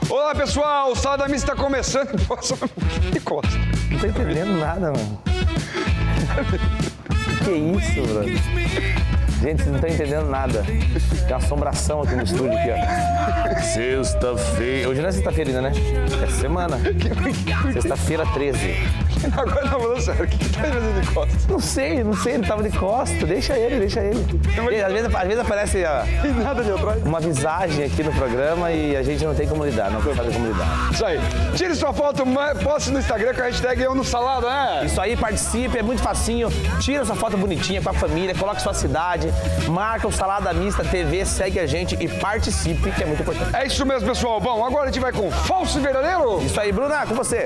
Olá, pessoal, o Salada Mista está começando. Nossa, que costa. Não tô entendendo nada, mano. Que isso, brother? Gente, vocês não estão entendendo nada. Tem uma assombração aqui no estúdio, aqui, ó. Sexta-feira. Hoje não é sexta-feira ainda, né? É semana. Sexta-feira 13. Agora não, falando sério, o que tá fazendo de costas? Não sei, ele tava de costa. Deixa ele. Às vezes aparece Nada de atrás. uma visagem aqui no programa e a gente não tem como lidar, não sabe como lidar. Isso aí. Tire sua foto, poste no Instagram com a hashtag Eu no Salada, né? Isso aí, participe, é muito facinho. Tira sua foto bonitinha com a família, coloque sua cidade, marca o Salada Mista TV, segue a gente e participe, que é muito importante. É isso mesmo, pessoal. Bom, agora a gente vai com Falso e Verdadeiro. Isso aí, Bruna, com você.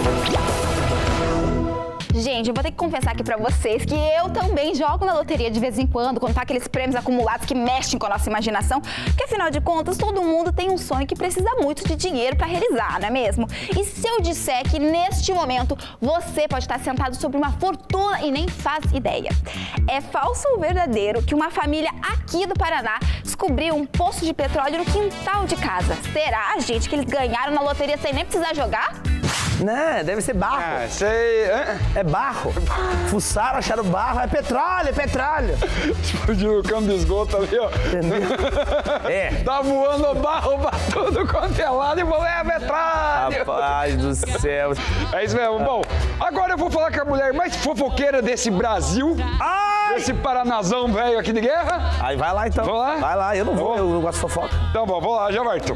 Gente, eu vou ter que confessar aqui pra vocês que eu também jogo na loteria de vez em quando tá aqueles prêmios acumulados que mexem com a nossa imaginação, porque afinal de contas todo mundo tem um sonho que precisa muito de dinheiro pra realizar, não é mesmo? E se eu disser que neste momento você pode estar sentado sobre uma fortuna e nem faz ideia? É falso ou verdadeiro que uma família aqui do Paraná descobriu um poço de petróleo no quintal de casa? Será, gente, que eles ganharam na loteria sem nem precisar jogar? Não, deve ser barro. Ah, sei. É barro. Fuçaram, acharam barro, é petróleo. Explodiu o campo de esgoto ali, ó. Entendeu? É. Tá voando barro pra tudo quanto é lado e falou, é petróleo. Rapaz do céu. É isso mesmo. Bom, agora eu vou falar com a mulher mais fofoqueira desse Brasil. Ai! Esse Paranazão velho aqui de guerra. Aí vai lá então. Vamos lá? Vai lá, eu não vou, eu não gosto de fofoca. Então, bom, vamos lá, já volto.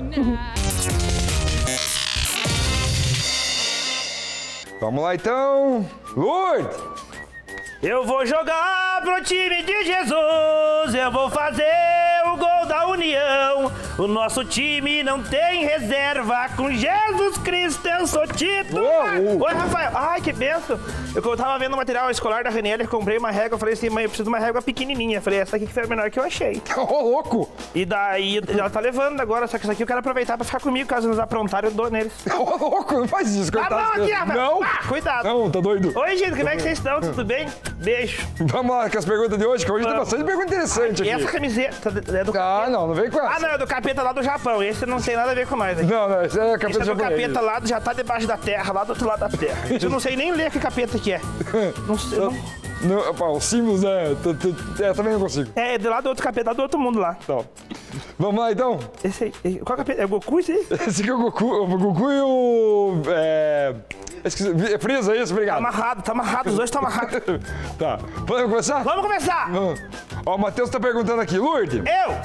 Vamos lá, então. Lourdes! Eu vou jogar pro time de Jesus, eu vou fazer o gol da União. O nosso time não tem reserva, com Jesus Cristo eu sou titular. Oi, Rafael. Ai, que benção. Eu tava vendo o material escolar da Ranieri, comprei uma régua, falei assim, mãe, eu preciso de uma régua pequenininha. Falei, essa aqui que foi a menor que eu achei. Ô, louco! E daí, ela tá levando agora, só que essa aqui eu quero aproveitar pra ficar comigo, caso eles aprontarem, eu dou neles. Ô, louco, não faz isso, Tá coitado. bom aqui, Rafael. Não! Ah, cuidado. Não, tá doido. Oi, gente, como é que vocês estão? Tudo bem? Beijo. Vamos lá com as perguntas de hoje, que hoje tem bastante pergunta interessante E essa aqui. camiseta é do Ah, não vem com essa. Ah, não, é do capeta lá do Japão. Esse não tem nada a ver com nós aqui. Não, esse é capeta Esse é do japonês. capeta lá, já tá debaixo da terra, lá do outro lado da terra. Eu não sei nem ler que capeta que é. Não sei. Os símbolos, né? Também não consigo. É, do lado do outro capeta, lá do outro mundo lá. Então, vamos lá, então. Esse aí. Qual capeta? É o Goku esse aí? Esse aqui é o Goku e o... Esqueci, Frieza, isso? Obrigado. Tá amarrado, os dois estão amarrados. Tá. Podemos começar? Vamos começar! Vamos. Ó, o Matheus tá perguntando aqui, Lourdes.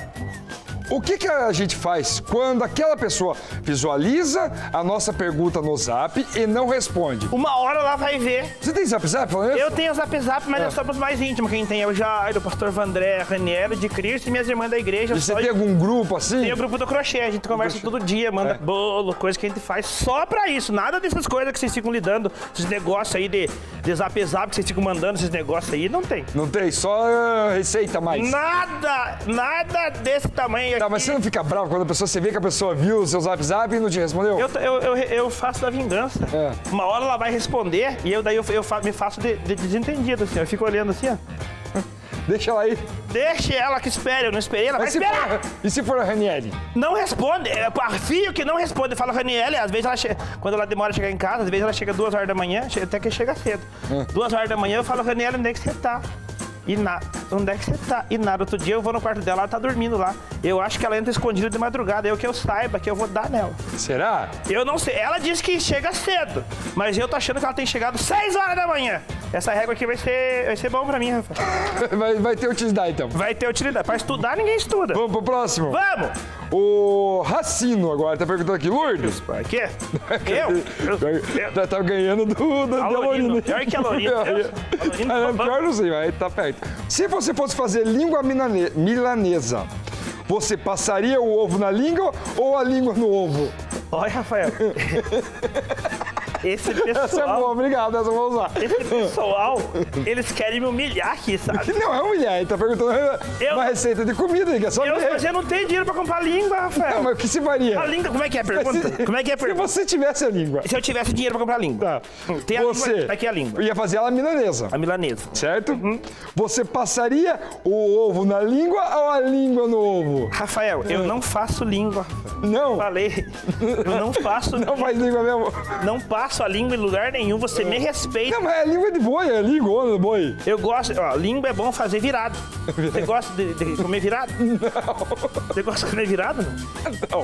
O que a gente faz quando aquela pessoa visualiza a nossa pergunta no Zap e não responde? Uma hora lá vai ver. Você tem Zap falando isso? Eu tenho o Zap, mas é só pros mais íntimos. Quem tem é o Jairo, o pastor Vandré, a Raniero, de Cristo e minhas irmãs da igreja. E você tem algum grupo assim? Tem o grupo do crochê, a gente conversa todo dia, manda bolo, coisa que a gente faz só pra isso. Nada dessas coisas que vocês ficam lidando, esses negócios aí de Zap que vocês ficam mandando, esses negócios aí, não tem. Não tem, só receita mais. Nada desse tamanho aqui. Tá, mas você não fica bravo quando você vê que a pessoa viu o seu Zap e não te respondeu? Eu faço da vingança. É. Uma hora ela vai responder e eu me faço de desentendido, assim. Eu fico olhando assim, ó. Deixa ela aí. Deixa ela que espere, eu não esperei, ela vai esperar. E se for a Ranieri? Não responde, é filho que não responde. Fala, Ranieri, às vezes ela chega, quando ela demora a chegar em casa, às vezes ela chega 2 horas da manhã, até que chega cedo. 2 horas da manhã eu falo, Ranieri, onde é que você tá? E nada. Onde é que você tá? E nada. Outro dia eu vou no quarto dela, ela tá dormindo lá. Eu acho que ela entra escondida de madrugada. Eu que eu saiba que eu vou dar nela. Será? Eu não sei. Ela disse que chega cedo, mas eu tô achando que ela tem chegado 6 horas da manhã. Essa régua aqui vai ser bom pra mim, Rafael. Vai ter utilidade, então. Vai ter utilidade. Pra estudar, ninguém estuda. Vamos pro próximo? Vamos! O Racino agora tá perguntando aqui, Lourdes. O quê? Eu? Tá ganhando do Alorino. Pior que a Alorino. Pior não sei, mas tá perto. Se você fosse fazer língua milanesa, você passaria o ovo na língua ou a língua no ovo? Olha, Rafael. Esse Essa é boa, pessoal, obrigado, essa eu vou usar. esse pessoal, eles querem me humilhar aqui, sabe? Não é humilhar, ele tá perguntando uma receita de comida, que é só Mas eu não tenho dinheiro pra comprar língua, Rafael. Não, mas o que se faria? A língua, como é que é a pergunta? Como é que é a Se pergunta? você tivesse a língua, Se eu tivesse dinheiro pra comprar língua. tá. Tem a Você língua, tá aqui a língua. ia fazer ela milanesa, A milanesa. certo? Você passaria o ovo na língua ou a língua no ovo? Rafael, eu não faço língua. Não, Falei. Eu não faço. não faz língua mesmo. Não passo a língua em lugar nenhum. Você me respeita. Não, mas é língua de boi, é língua de boi. Eu gosto. Ó, língua é bom fazer virado. Você gosta de comer virado? Não. Você gosta de comer virado? Não.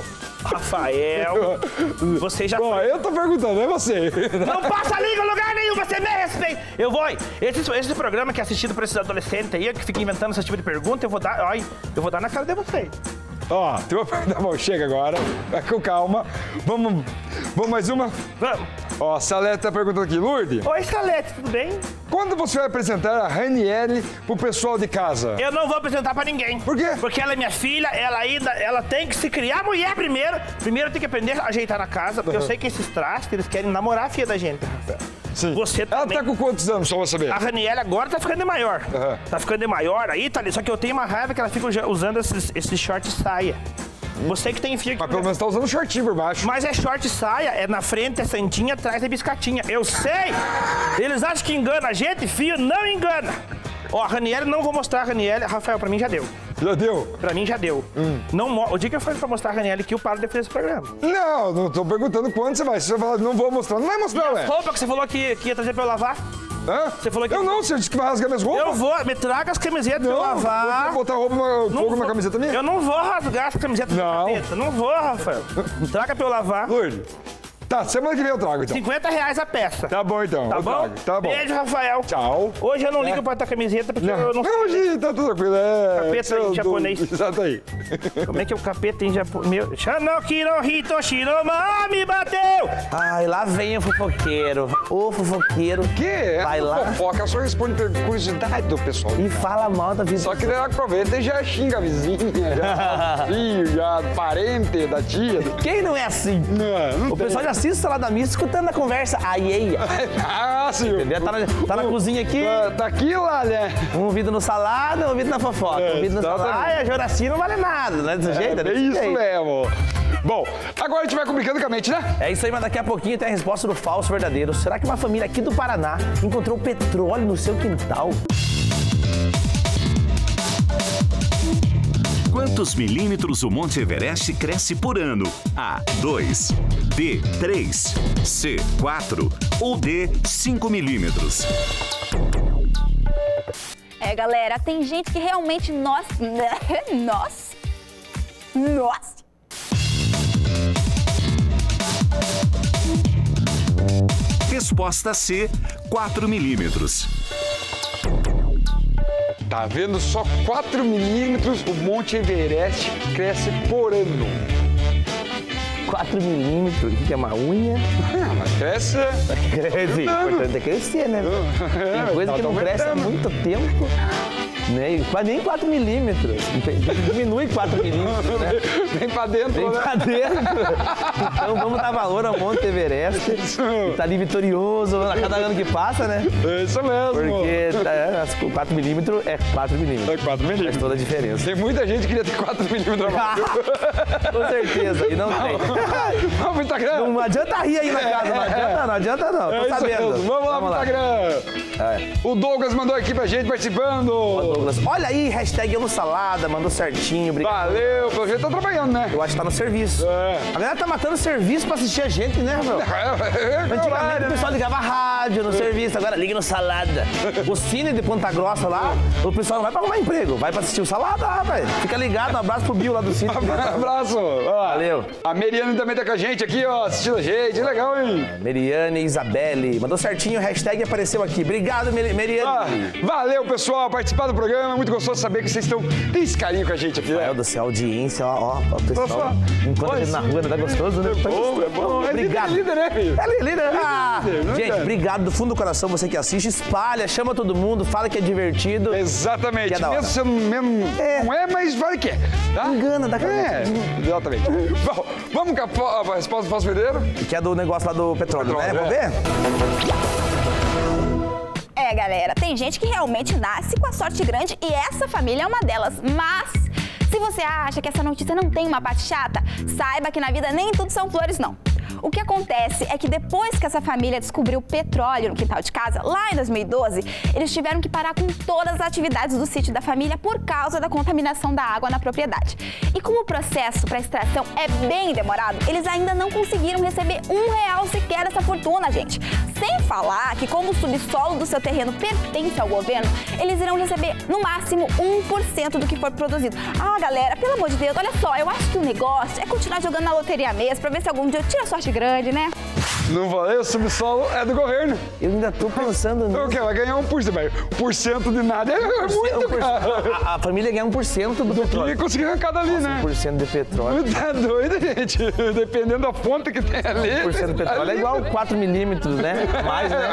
Rafael, você já. Ó, eu tô perguntando, é você. Não passa a língua em lugar nenhum, você me respeita. Eu vou. Esse programa que é assistido por esses adolescentes aí, que fica inventando esse tipo de pergunta, eu vou dar na cara de vocês. Ó, tem uma pergunta bom, chega agora. Vai com calma. Vamos mais uma? Vamos. Ó, a Salete tá perguntando aqui, Lourdes, Oi, Salete, tudo bem? quando você vai apresentar a Raniele pro pessoal de casa? Eu não vou apresentar pra ninguém. Por quê? Porque ela é minha filha, ela tem que se criar mulher primeiro. Primeiro tem que aprender a ajeitar na casa, porque eu sei que esses trastes, eles querem namorar a filha da gente, Rafael. Sim. Você Ela também. tá com quantos anos, só pra saber? A Raniele agora tá ficando de maior. Aham. Tá ficando de maior aí, tá ali. Só que eu tenho uma raiva que ela fica usando esses short saia. Você que tem filho que... Mas pelo menos tá usando shortinho por baixo. Mas é short saia, é na frente, é santinha, atrás é biscatinha. Eu sei! Eles acham que engana a gente, filho, não engana. Ó, a Raniele, não vou mostrar a Raniele. Rafael, pra mim já deu. Já deu? Pra mim já deu. O dia que eu for pra mostrar a Raniele aqui, eu paro de fazer esse programa. Não tô perguntando quando você vai. Se você falar, não vou mostrar, não vai mostrar, ué. Roupa que você falou que ia trazer pra eu lavar? Hã? Você falou que... Eu não, você disse que vai rasgar minhas roupas. Eu vou, me traga as camisetas pra eu Não, lavar. vou botar roupa fogo na camiseta minha? Eu não vou rasgar as camisetas da Não. capeta. Não vou, Rafael. Traga pra eu lavar. Lourdes. Tá, semana que vem eu trago, então. R$50 a peça. Tá bom, então. Tá eu bom? trago. Tá bom. Beijo, Rafael. Tchau. Hoje eu não ligo pra tua camiseta porque eu não sei. Hoje tá tudo tranquilo. É... Capeta em japonês. Exato aí. Como é que é o capeta em japonês? Shanokiro Hitoshiroma me bateu! Ai, lá vem o fofoqueiro. O fofoqueiro. Que? Vai lá. Fofoca só responde curiosidade do pessoal. E fala mal da vida. Só que ele aproveita e já xinga a vizinha, já filho, já parente da tia. Quem não é assim? Não O pessoal já assiste Salada Mista escutando a conversa alheia. Ah, sim. Entendeu? Tá na cozinha aqui, Tá aqui lá, né? um ouvido no salada, um ouvido na fofoca. Um ouvido no exatamente. salada. Ai, a Joraci não vale nada, não é desse jeito? É desse isso jeito. mesmo. Bom, agora a gente vai complicando com a mente, né? É isso aí, mas daqui a pouquinho tem a resposta do falso verdadeiro. Será que uma família aqui do Paraná encontrou petróleo no seu quintal? Quantos milímetros o Monte Everest cresce por ano? A, 2, B, 3, C, 4 ou D, 5 milímetros? É, galera, tem gente que realmente Nossa. Resposta C, 4 milímetros. Tá vendo? Só 4 milímetros o Monte Everest cresce por ano. 4 milímetros, o que é uma unha? Ah, mas cresce. Cresce, o importante é crescer, né? Tem coisa que não cresce há muito tempo. Né? Nem 4 milímetros. Diminui 4 milímetros, né? Vem pra dentro, Vem né? pra dentro. Então vamos dar valor ao Monte Everest. E tá ali vitorioso a cada ano que passa, né? É isso mesmo. Porque 4 milímetros é 4 milímetros. É 4 Faz milímetros. toda a diferença. Tem muita gente que queria ter 4 milímetros a mais. Com certeza, e não tem. Vamos pro Instagram. Não adianta rir aí na casa, não adianta não. É Tô isso sabendo. mesmo. Vamos lá pro Instagram. O Douglas mandou aqui pra gente participando. Douglas, olha aí, hashtag eu no salada, mandou certinho, obrigado. Valeu, pelo jeito tá trabalhando, né? Eu acho que tá no serviço. É. A galera tá matando serviço pra assistir a gente, né, Rafael? Antigamente o pessoal ligava rádio no serviço, agora liga no salada. O Cine de Ponta Grossa lá, o pessoal não vai pra arrumar emprego, vai pra assistir o salada lá, velho. Fica ligado, um abraço pro Bill lá do Cine. Abraço. Ó, Valeu. A Meriane também tá com a gente aqui, ó, assistindo a gente. Legal, hein? Meriane Isabelle, mandou certinho, hashtag apareceu aqui. Obrigado, Meriane. Valeu, pessoal, participar do programa. programa. Muito gostoso saber que vocês estão... Tem esse carinho com a gente aqui, né? Rafael do céu, audiência, ó, pessoal. Enquanto a gente na rua, não tá gostoso, né? É bom. Obrigado. É líder, né, filho? É líder. Gente, cara? obrigado do fundo do coração, você que assiste. Espalha, chama todo mundo, fala que é divertido. Exatamente. Que é da hora. Mesmo sendo não é, mas vale que é. Tá? Engana, dá Exatamente. Bom, vamos com a resposta do falso verdadeiro? Que é do negócio lá do petróleo, né? Vamos ver? Galera, tem gente que realmente nasce com a sorte grande e essa família é uma delas, mas se você acha que essa notícia não tem uma parte chata, saiba que na vida nem tudo são flores, não. O que acontece é que depois que essa família descobriu petróleo no quintal de casa, lá em 2012, eles tiveram que parar com todas as atividades do sítio da família por causa da contaminação da água na propriedade. E como o processo para extração é bem demorado, eles ainda não conseguiram receber R$1 sequer dessa fortuna, gente. Sem falar que como o subsolo do seu terreno pertence ao governo, eles irão receber no máximo 1% do que for produzido. Ah, galera, pelo amor de Deus, olha só, eu acho que o negócio é continuar jogando na loteria mesmo, pra ver se algum dia eu tiro a sorte grande, né? Não falei, o subsolo é do governo. Eu ainda tô pensando nisso. O quê? Vai ganhar 1%, mas 1% de nada é muito, cara. A família ganha 1% do petróleo. E conseguir arrancar dali, né? 1% de petróleo. Tá doido, gente? Dependendo da fonte que tem ali. 1% de petróleo é igual 4 milímetros, né? Mais, né?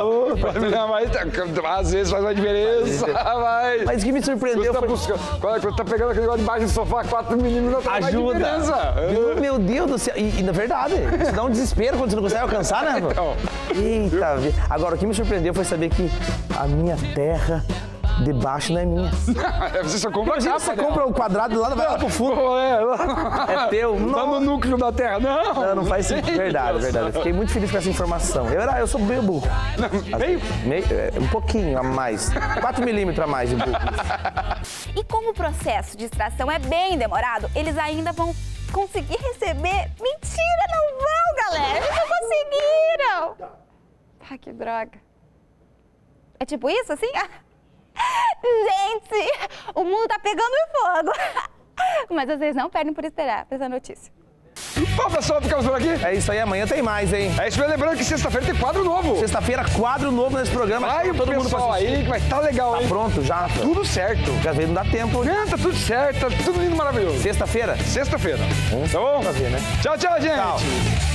Às vezes faz uma diferença. Vai. Mas o que me surpreendeu foi... Quando tá pegando aquele negócio debaixo do sofá, 4 milímetros, ajuda. Meu Deus do céu. E na verdade, isso dá um desespero quando você não consegue alcançar, né? Eita, agora o que me surpreendeu foi saber que a minha terra debaixo não é minha. Você só compra a capa, você compra o quadrado lá, vai lá pro fundo. É teu. Lá no núcleo da terra. Não faz sentido. Verdade. Eu fiquei muito feliz com essa informação. Eu sou meio burro. Meio? Um pouquinho a mais. 4 milímetros a mais de burro. E como o processo de extração é bem demorado, eles ainda vão conseguir receber... Mentira, não vão, galera! Eles não conseguiram! Ah, que droga. É tipo isso, assim? Gente, o mundo tá pegando fogo. Mas vocês não perdem por esperar essa notícia. Bom, pessoal, ficamos por aqui. É isso aí, amanhã tem mais, hein? É isso mesmo, lembrando que sexta-feira tem quadro novo. Sexta-feira, quadro novo nesse programa. Vai, todo mundo pra aí, que vai estar legal, hein? Tá pronto já? Tudo certo. Às vezes não dá tempo. Não, tá tudo certo, tá tudo lindo, maravilhoso. Sexta-feira? Sexta-feira. Tá bom? Pra ver, né? Tchau, gente. Tchau.